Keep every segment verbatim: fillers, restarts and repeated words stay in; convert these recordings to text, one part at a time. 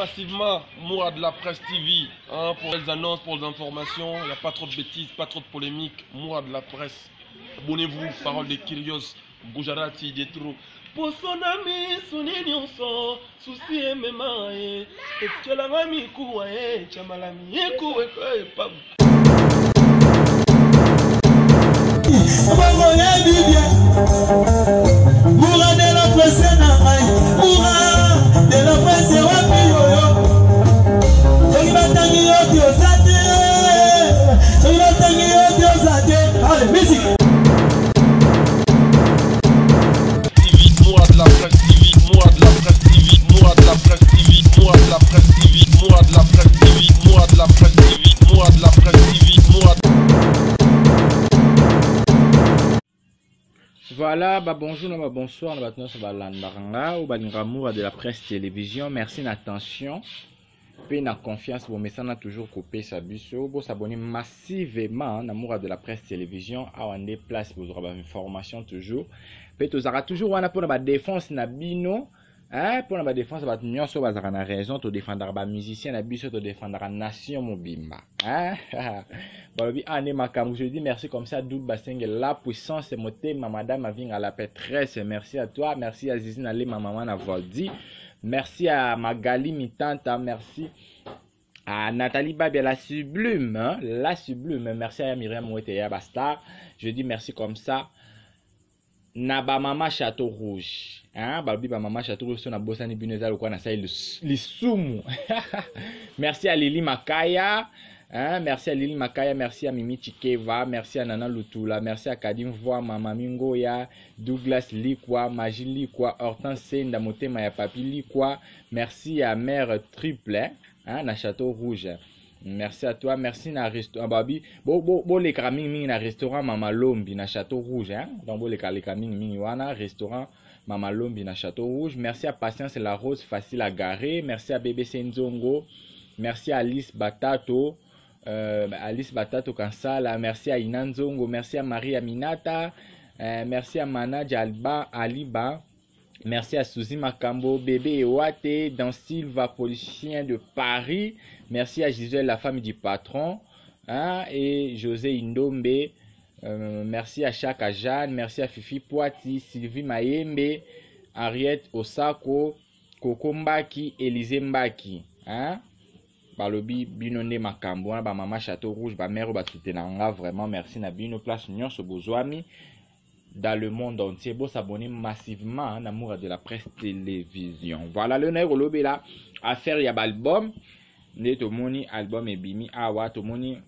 massivement Moura de la Presse T V hein, pour les annonces, pour les informations. Il n'y a pas trop de bêtises, pas trop de polémiques. Moura de la Presse. Abonnez-vous, parole de Kyrios, Gujarati, Dietro. Pour son ami, son nyonso, souci et mema, et tu l'as mis koué, tu m'as mis koué, pas. Moura de la Presse, Moura de la Presse, wapi yoyo. Soki batangi yo diosate, soki batangi yo diosate. Allez, musique. Moura de la Presse T V, Moura de la Presse T V, Moura de la Presse T V, Moura de la Presse T V, Moura de la Presse T V, Moura de la Presse T V, Moura de la Presse T V, Moura. Voilà, bah bonjour, bah bonsoir, bah maintenant ça va l'andaranga ou bah Moura de la Presse Télévision. Merci d'attention, paix na confiance, bon mais ça n'a toujours coupé sa biso, bon s'abonner massivement à Moura de la Presse Télévision, à en des places pour avoir information toujours. Peut tous aura toujours wana pour la défense na bino, hein pour la défense ba nyonso bazaka na raison to défendre ba musicien na biso to défendre la nation mobimba, hein. Bon bi ane makam, je dis merci comme ça double baseng la puissance moté ma madame aving à la pétresse, merci à toi, merci à Zizine Ali ma maman na Voldi, merci à Magali Mitanta, merci à Nathalie Babia la sublime, hein? La sublime, merci à Myriam Oueteya Basta, je dis merci comme ça. Naba mama Château Rouge, hein, balbi ba mama Château Rouge na bosani bineza lokwa na sai lisumu. Merci à Lili Makaya, hein, merci à Lili Makaya, merci à Mimi Chikeva, merci à Nana Lutula, merci à Kadim Voa, Mama Mingoya, Douglas Likwa, Magie Likwa, Hortense Senda Motema ya Papi Likwa, merci à Mère Triple, hein, na Château Rouge. Merci à toi, merci na restaurant babi. Bo bo bo les kaming ming na restaurant Mama Lombi na Château Rouge, hein. Donc bo les kaming ming wana restaurant Mama Lombi na Château Rouge. Merci à Patience et la Rose facile à garer. Merci à Bébé Senzongo. Merci à Alice Batato, euh, Alice Batato Kansala. Merci à Inanzongo. Merci à Marie Aminata. Euh, merci à Manaj Alba Aliba. Merci à Suzy Makambo, Bébé Ewate, dans Silva, politicien de Paris. Merci à Gisèle, la femme du patron, hein, et José Indombe. Euh, merci à Chaka Jeanne, merci à Fifi Poiti, Sylvie Mayembe, Henriette Osako, Koko Mbaki, Élisée Mbaki. Hein? Balobi Binonde Makambo, ba Mama Château Rouge, ba mère ba soutenanga, vraiment merci na bino place nyon so bozwami. Dans le monde entier, bon s'abonner massivement à Moura de la Presse Télévision. Voilà le nègre lobé là à faire y'a album. Ne to moni album et bimi awa to moni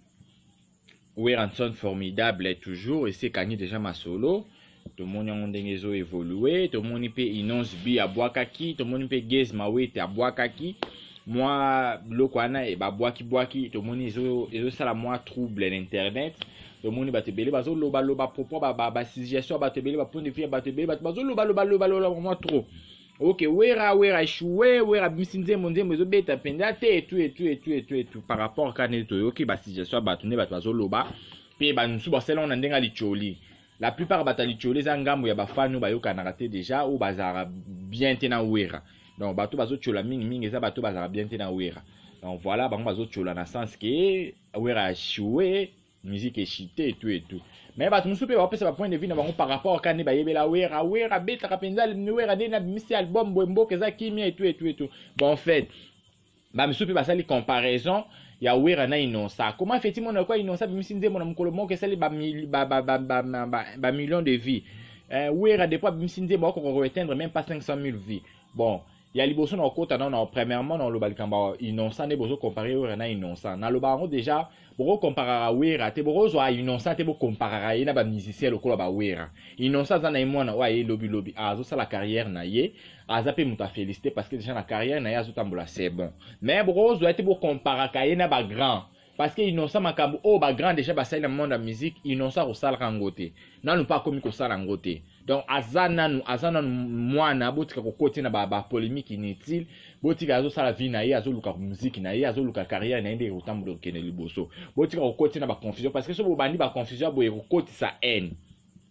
Weranson formidable toujours et c'est gagné déjà ma solo. To moni on dengezo évolué, to moni pe inonce bi à boakaki, to moni pe gez mawete à boakaki. Moi lokwana e ba boaki boaki, to moni ezo ezo sala moi trouble l'internet. To moni ba te belé bazo loba loba propos ba ba ba suggestion ba te belé ba point de vue ba te belé ba bazo loba loba loba loba vraiment trop. Ok, wera wera choué wera bisinze monde mezo beta penda te et tout et tout et tout et tout et tout par rapport à kaneto ok ba suggestion ba tourner ba bazo loba pe ba nsu ba sela on ndenga licholi. La plupart ba ta licholi za ngambo ya ba fanu ba yoka na raté déjà ou bazara bien tena wera. Donc bato bazo chola mingi mingi za bato bazara bien tena wera. Donc voilà ba bazo chola na sens que wera choué musique est chité et tout et tout. Mais bah tout soupe va passer par point de vue par rapport à kane ba yebela wera wera beta kapenza le wera de na misi album bombo keza kimia et tout et tout et tout. Bon en fait bah me soupe ba ça les comparaison ya wera na inonsa. Comment effectivement na quoi inonsa misi nze mona mukolo mo kesa ba ba ba ba ba ba millions de vies. Euh wera des fois misi nze ba ko atteindre même pas cinq cent mille vies. Bon il y a liboso na kota na premièrement dans le balkamba inonsa ne bozo comparer wera na inonsa. Na lo bango déjà boko comparera wera te boko zo inonsa te boko comparera ye na ba musicien lokola ba wera. Inonsa za na imona wa ye lobi lobi azo sa la carrière na ye aza pe muta féliciter parce que déjà na carrière na ye azo tambola c'est bon. Mais boko zo te boko comparer ye na ba grand parce que inonsa makambo o ba grand déjà ba sa na monde de musique inonsa ko sala rangote. Na nous pas comme ko sala rangote. Donc azana nous azana mwana botika ko koti na ba ba polémique inutile. Botika azo sala vie na ye azo luka musique na ye azo luka carrière na ende otambo kene liboso. Botika ko koti na ba confusion parce que so bo bandi ba confusion bo ko koti sa haine.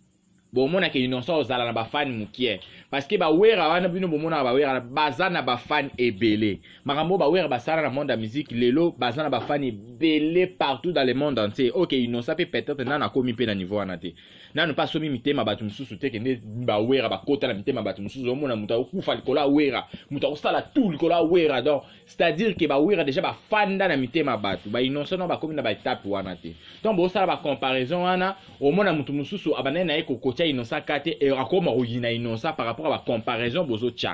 bomona ke innocent ozala na ba fan mukie parce que ba wera wana bino bomona ba wera baza na ba fan ebele makambo ba wera basala na monde de musique lelo baza na ba fan ebele partout dans le monde entier. OK, innocent peut peut-être na na komi pe na niveau wana te na no pas somi mitema batu mususu te ke ne ba wera ba kota na mitema batu mususu omona muta okufa likola wera muta osala tout likola wera donc c'est-à-dire que ba wera déjà ba fanda na mitema batu ba innocent no ba komi na ba étape wana te donc bo sala ba comparaison wana omona mutu mususu abana na eko kocha innocent kate et akoma oyina innocent par rapport à la comparaison bozo tcha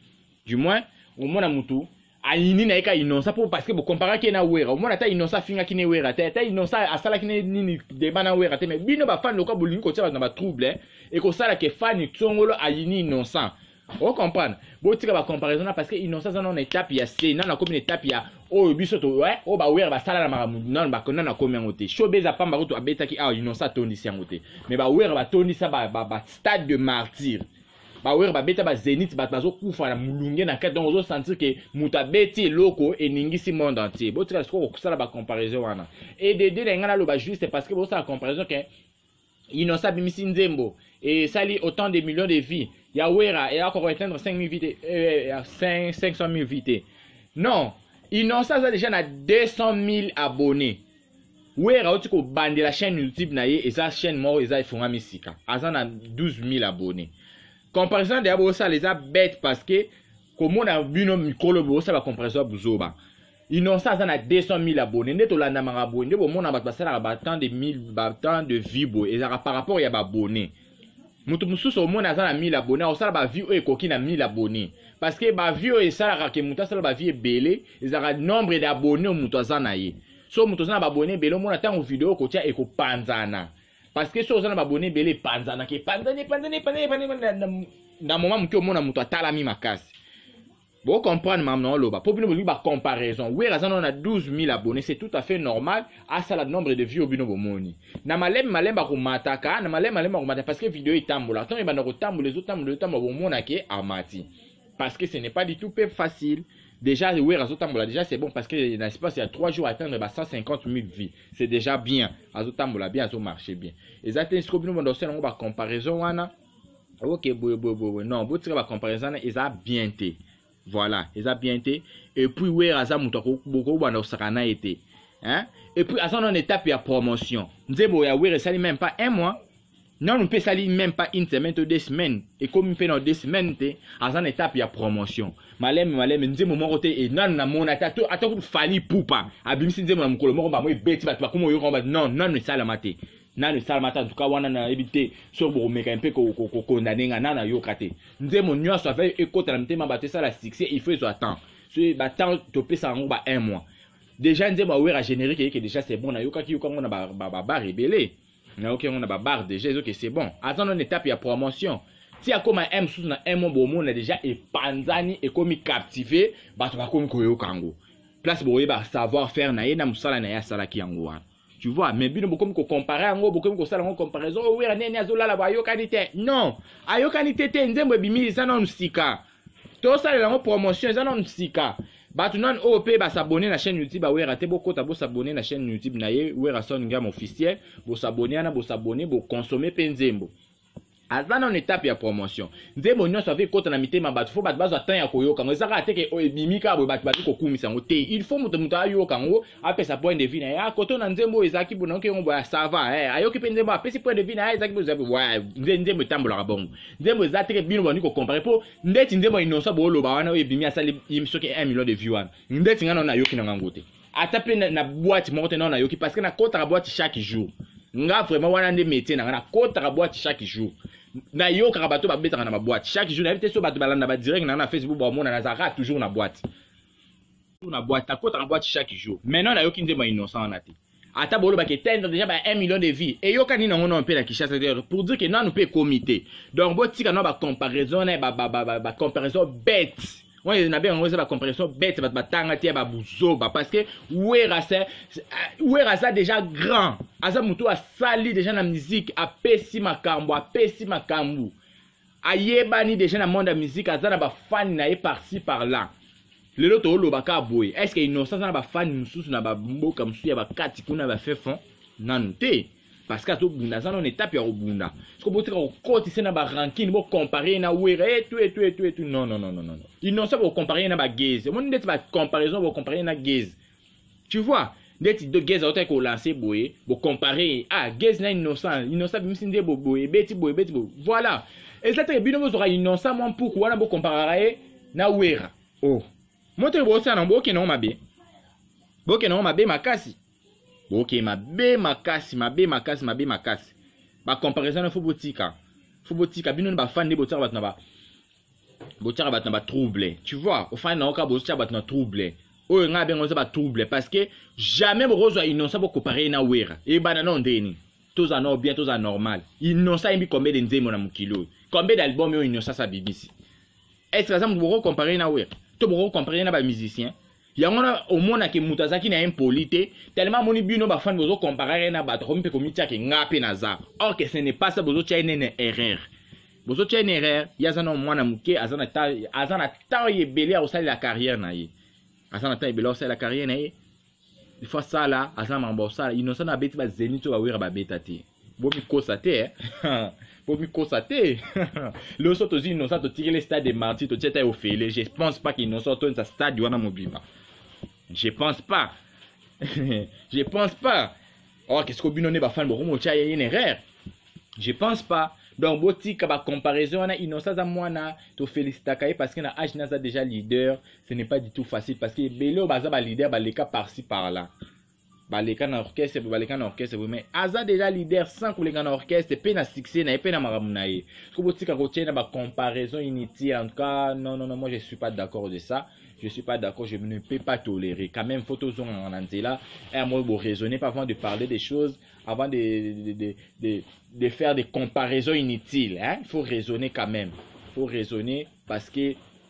du moins omona mutu ayini na eka innocent pour parce que bo comparer ke na wera omona ta innocent finga ki ne wera ta ta innocent asala ki ne nini débat na wera te mais bino ba fan loka bolingi ko tcha na ba trouble et ko sala ke fan tsongolo ayini innocent on comprendre bo tika ba comparaison na parce que innocent ça non étape ya c'est na na comme une étape ya oh biso to ouais oh ba wera ba sala na maramu non ba kona na komi ngote showbiz apamba ko to abeta ki ah innocent tondi si ngote mais ba wera ba tondi sa ba ba stade de martyr ba wera ba beta ba zénith ba bazo kufa na mulunge na kati donc ozo sentir que muta beti loko eningisi monde entier bo tika ko sala ba comparaison wana et de de ngana lo ba juste parce que bo sala comparaison que innocent bimisi nzembo et sali autant de millions de vies ya wera et encore atteindre cinq mille vies euh, cinq cent mille vies non innocent a déjà na deux cent mille abonnés wera oti ko bande la chaîne YouTube na ye et sa chaîne mort eza ifonga misika azana douze mille abonnés comparaison de abo ça les a bête parce que comme on a bino mikolo bo ça va comparaison buzoba innocent azana deux cent mille abonnés neto landa marabo ndebo mona ba basala ba tant de mille ba tant de vibo et ça par rapport ya ba abonnés mutu mususu omona azana mille abonnés osala ba vie ekoki na mille abonnés parce que ba vie esala ka mutu asala ba vie belé ezaka nombre d'abonnés mutu azana ye so mutu azana ba abonnés belé omona tango vidéo ko tia eko panzana parce que so ozana ba abonnés belé panzana ke panzana panzana panzana na moment mutu omona mutu atala mi makasi bon comprendre maintenant loba pour bino ba comparaison oui razana on a douze mille abonnés c'est tout à fait normal à ça le nombre de vues au bino bomoni na malem malem ba ko mataka na malem malem ba ko mataka parce que vidéo itambola tant ba na ko tambola les autres tambola tambola bomona ke amati parce que ce n'est pas du tout facile déjà oui razo tambola déjà c'est bon parce que dans l'espace il y a trois jours atteindre ba cent cinquante mille vues c'est déjà bien razo tambola bien razo marcher bien exactement ce que bino ba on ba comparaison wana OK bo bo bo non bo tira ba comparaison eza bien té. Voilà, ils ont bien été. Et puis, oui, Aza Moutako, beaucoup de Sakana été. Hein? Et puis, Aza, on a une étape de promotion. Nous avons oui, ça même pas un mois. Non, on peut salir même pas une semaine ou deux semaines. Et comme on fait dans deux semaines, Aza, une étape de promotion. Malem, malem, nous avons mon côté et non, non, mon attaque, attends, il fallait poupa. Abim, si nous avons mon colombo, on va me bêter, comment on va non, non, mais ça la maté. Na le salmata en tout cas wana na ebité so bo meka un peu ko ko condamner na na yo kate nze mon nyonso avec écoute la mtema baté ça la succès il faut so attendre so ba temps topé ça ngo ba un mois déjà nze ba wera générique que déjà c'est bon na yo kaki yo comme on a ba ba ba rebelle na OK on a ba bar déjà OK c'est bon attends une étape ya promotion si a comme un sous na un mois bo on a déjà et panzani et comme captivé ba to ba comme ko yo kango place bo ba savoir faire na ye na musala na ya sala ki yango wana. Tu vois, mais bien beaucoup qu'on comparer en gros beaucoup qu'on ça en comparaison oui on est azola la bayo qualité non ayo qualité te ndembe bimi ça non sika to ça la promotion ça non sika ba tu non O P ba s'abonner la chaîne YouTube ba oui rater beaucoup ta bo s'abonner la chaîne YouTube na ye oui rason ngam officiel bo s'abonner na bo s'abonner bo consommer penzembo azana on étape ya promotion ndembo nyonso avec kota na mitema ba faut ba bazo attendre ya koyoka ngoza ka teke o bimika bo ba ba ko kumisa ngote il faut mutu mutu ayoka ngo apesa point de vue na ya koto na nzembo ezaki bona ke ngo ça va eh ayoki pe nzembo apesi point de vue na ezaki bo zabi wa nzembo tambola bongo nzembo ezateke bino bani ko comparer po ndeti nzembo inosa bo loba wana o bimi asali imsoke un million de vues wana ndeti ngana na yoki na ngote atape na boîte monte na yoki parce que na kota la boîte chaque jour nga vraiment wana nde métier na na kota la boîte chaque jour na yo ka bato ba betaka na ba boîte chaque jour na invité so bato balanda ba direct na na Facebook ba mona na zaka toujours na boîte toujours na boîte ta kota na boîte chaque jour maintenant na yo ki ndema innocent na te ata bolo ba ke tendre déjà ba un million de vies et yo ka ni na ngona pe la Kinshasa pour dire que non nous peut comité donc bo tika na ba comparaison na ba ba ba ba comparaison bête. Moi, il y a bien une comparaison bête, parce que Wera c'est déjà grand. Asa Mutu a sali déjà la musique, a pesi makambo, a pesi makambo. A yebani déjà dans le monde de la musique, asa na ba fan na par-ci par-là. Le loto olo baka boy. Est-ce que innocent na ba fan mususu na ba mboka mususu ya ba kati kuna ba fait fond? Non te. parce que to bunda ça non étape ya bunda ce que au côté c'est na ba ranking bo comparer na wera et tout et tout et tout et tout non non non non non innocent bo comparer na ba gaze mon net ba comparaison bo comparer na gaze tu vois net de gaze autant ko lancer boye bo comparer ah gaze na innocent innocent même si ndé bo boye beti boye beti bo voilà et ça très bien bo sera innocent mon pourquoi na bo comparer na wera oh montre bo ça na bo ke non mabe bo ke non mabe makasi ok mabe makasi mabe makasi mabe makasi ba comparaison na fobotika fobotika bino ba fan de botsara batna ba botsara batna ba trouble tu vois au fan na oka botsara batna trouble o nga bengo ba trouble parce que jamais bo rozo innocent bo comparer na wera e bana non ndeni tous en or bien tous en normal innocent imbi combien de nzemo na mukilo combien d'albums yo innocent sa B B C est-ce que ça bo comparer na wera to bo comparer na ba musicien yangona omona ke mutazaki na impolite tellement moni bino ba fan bozo comparer na bato comme pe komiti ke ngape na za or que ce n'est pas ça bozo tia une erreur bozo tia une erreur yazana mwana muke azana ta azana ta yebele a osali la carrière na ye azana ta yebele osali la carrière na ye il faut ça là azana mambo ça innocent na beti ba zenito ba wira ba betati bo mi kosate hein bo mi kosate le soto zi innocent to tirer le stade de martyrs to teta au fele je pense pas qu'innocent to un stade wana mobiba. Je pense pas. Je pense pas. Oh, qu'est-ce que Bino n'est pas fan de il y a une erreur. Je pense pas. Donc, boti ka ba comparaison na innocence à moi na to féliciter parce que na âge na déjà leader, ce n'est pas du tout facile parce que belo baza ba leader ba leka par-ci par-là. Ba leka na orchestre, ba leka na orchestre mais aza déjà leader sans que leka na orchestre pe na succès na pe na maramuna ye. Ko boti ka ko na ba comparaison inutile en tout cas non non non moi je suis pas d'accord de ça. Je suis pas d'accord, je ne peux pas tolérer. Quand même, photos en antilla, et moi, vous raisonnez pas avant de parler des choses, avant de, de, de, de, de faire des comparaisons inutiles. Hein? Il faut raisonner quand même. Il faut raisonner parce que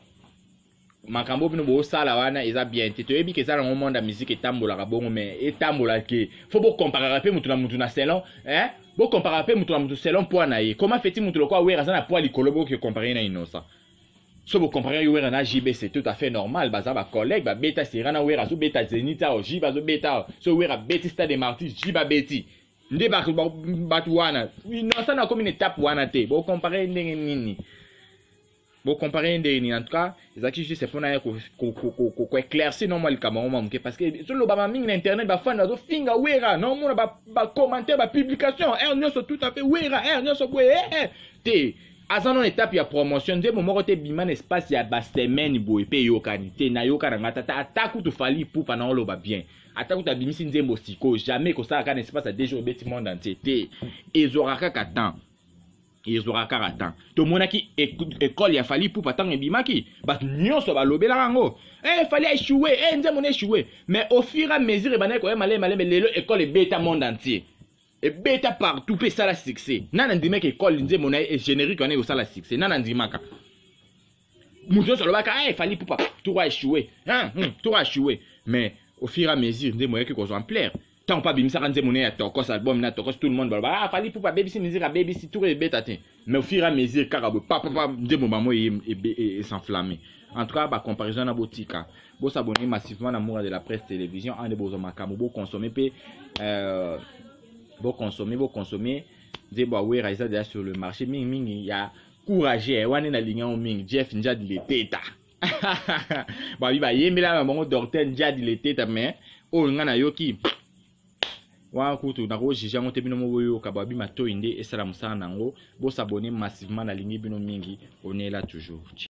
makambo bino bo sala wana eza bien. Tu sais que ça dans le monde de la musique est tambola rabongo mais est tambola que faut pas comparer peu mutu na mutu na salon, hein? Bo comparer peu mutu na mutu salon pour na ye. Comment fait-il mutu lo kwa wera za na pour likolobo que comparer na innocent? Si vous comprenez que na J B c'est tout à fait normal, baza ba collègue ba beta sirana wera so beta zenita o J ba so beta so wera beti stade de martyrs J ba beti nde ba ba wana innocent na comme une étape wana te bo comparer ndenge nini bo comparer ndenge nini en tout cas ezaki juste c'est pour na ko ko ko ko éclaircir non moi le camarade parce que sur le ba mingi na internet ba fan zo finga wera non mo ba ba commenter ba publication er nyoso tout à fait wera er nyoso boye eh te azano étape ya promotion nde momoko te bima espace ya ba semaine boye pe yokani te na yokana ngata ta ataku to fali pupa na oloba bien ataku ta bimisi nzembo siko jamais ko ça kana espace à deux jours beti monde entier te ezoraka ka temps ezoraka ka temps to monaki école ya fali pupa tant ebimaki ba nyonso ba lobela rango eh fali échouer eh nzembo na échouer mais au fur et à mesure ba na ko malé malé lelo école beta monde entier et bêta partout peut ça la succès nana ndime que école nze mona et générique on est au ça la succès nana ndimaka muzo solo baka eh fali pour pas tout va échouer hein tout va échouer mais au fur et à mesure nze moye que ko en plaire tant pas bimisa nze mona ya tokos album na tokos tout le monde ba ah fali pour pas baby si musique à baby si tout est bêta mais au fur et à mesure kaka pa pa pa nze mo mamo et s'enflammer en tout cas ba comparaison na botika bo s'abonner massivement à Amour de la Presse Télévision en de bozo makamu bo consommer pe euh bon consommer bon consommer des bois déjà déjà sur le marché ming ming il y a courageux wane na ligne en ming Jeff Njad le teta ba bi ba yembela bango docteur Njad le teta mais o ngana yoki wa kutu na ko jija ngote bino mo boyo ka ba bi mato inde et salam sana ngo bo s'abonner massivement na ligne bino mingi on est là toujours.